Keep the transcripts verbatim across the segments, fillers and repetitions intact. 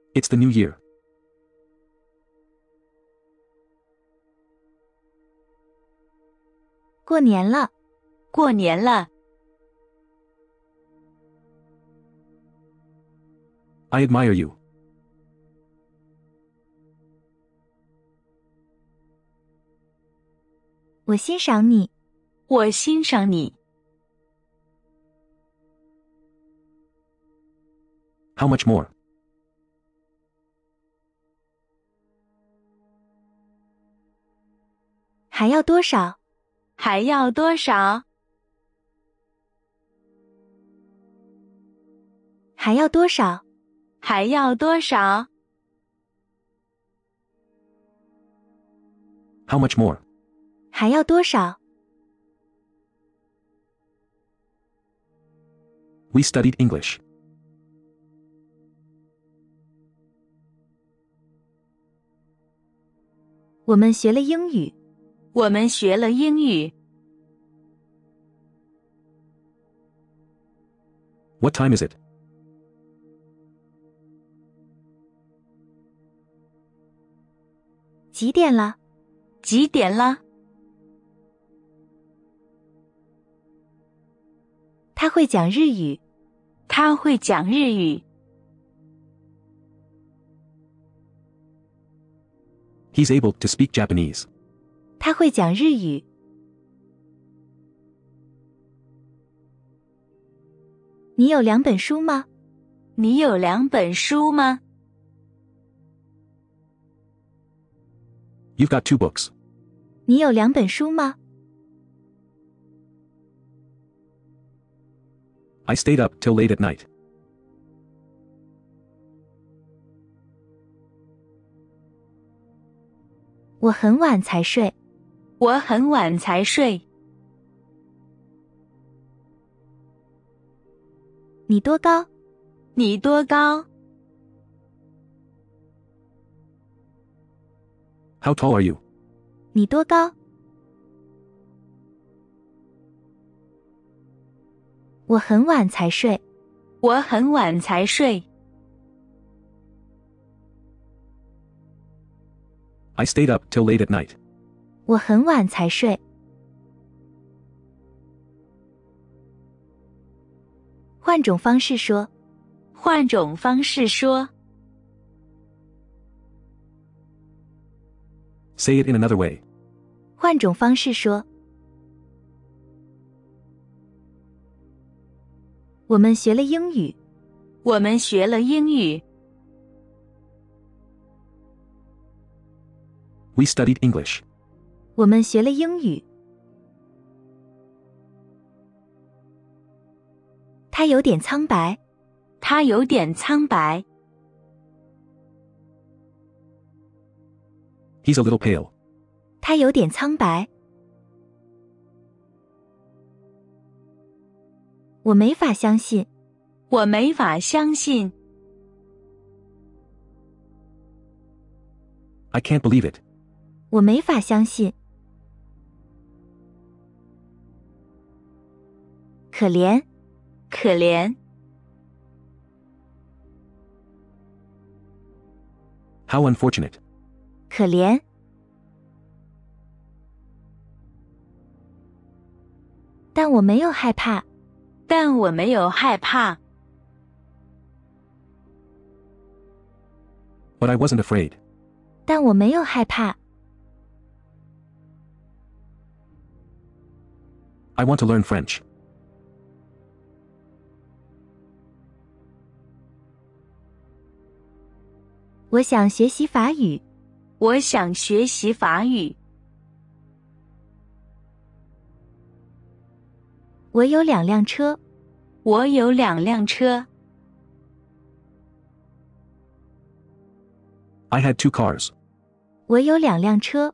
It's the new year. 过年了， 过年了。 I admire you. 我欣赏你， 我欣赏你。 How much more? 还要多少？ 还要多少？ 还要多少？ 还要多少？ How much more? 还要多少？ We studied English. 我们学了英语。 我们学了英语。 What time is it? 几点了？ 几点了？ 他会讲日语。 他会讲日语。 He's able to speak Japanese. 他会讲日语。你有两本书吗？ 你有两本书吗？ You've got two books. 你有两本书吗？ I stayed up till late at night. 我很晚才睡。 我很晚才睡。 你多高？ 你多高？ How tall are you? 你多高？我很晚才睡。 我很晚才睡。 I stayed up till late at night. 我很晚才睡。换种方式说。 换种方式说。 Say it in another way. 换种方式说。我们学了英语。 我们学了英语。 We studied English. 我们学了英语。他有点苍白。 他有点苍白。 He's a little pale. 他有点苍白。我没法相信。 我没法相信。 I can't believe it. 我没法相信。可怜。 可怜。 How unfortunate. 可怜。但我没有害怕。 但我没有害怕。 But I wasn't afraid. 但我没有害怕。 I want to learn French. 我想学习法语。 我想学习法语。 我有两辆车。 我有两辆车。 I had two cars. 我有两辆车。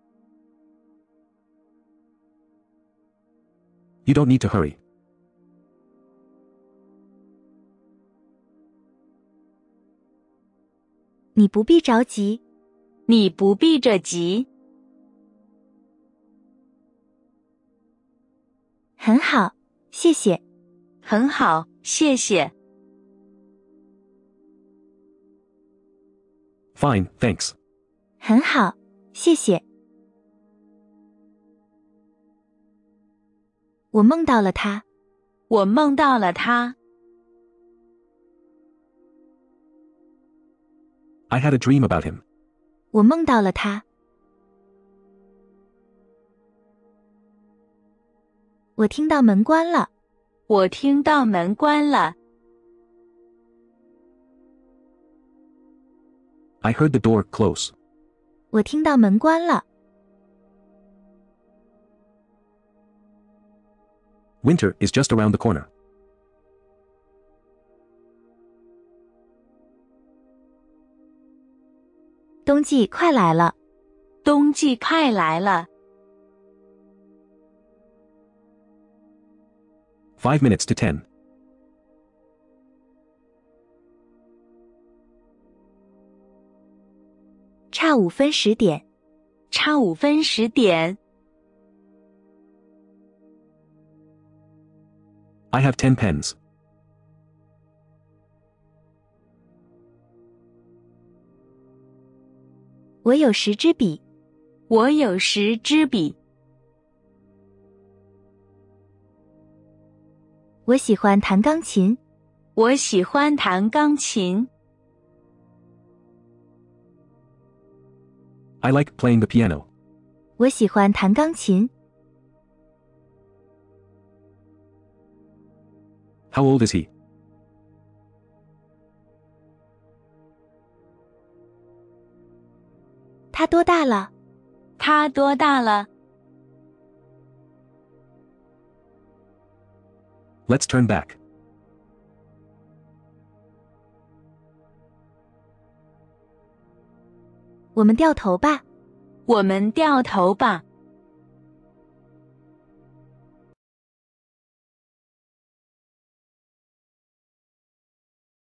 You don't need to hurry. 你不必着急。 你不必着急。 很好，谢谢。 很好，谢谢。 Fine, thanks. 很好，谢谢。我梦到了他。 我梦到了他。 I had a dream about him. 我梦到了他。我听到门关了。 我听到门关了。 I heard the door close. 我听到门关了。 Winter is just around the corner. 冬季快来了。 冬季快来了。 Five minutes to ten. 差五分十点。 差五分十点。 I have ten pens. 我有十支笔。 我有十支笔。 我喜欢弹钢琴。 我喜欢弹钢琴。 I like playing the piano. 我喜欢弹钢琴。 How old is he? 他多大了？ 他多大了？ Let's turn back. 我们掉头吧。 我们掉头吧。